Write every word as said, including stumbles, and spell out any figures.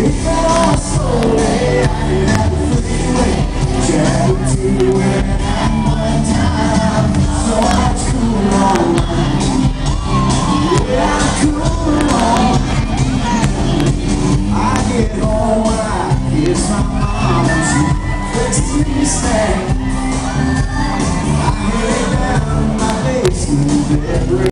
It's my mom and she fixes me stay.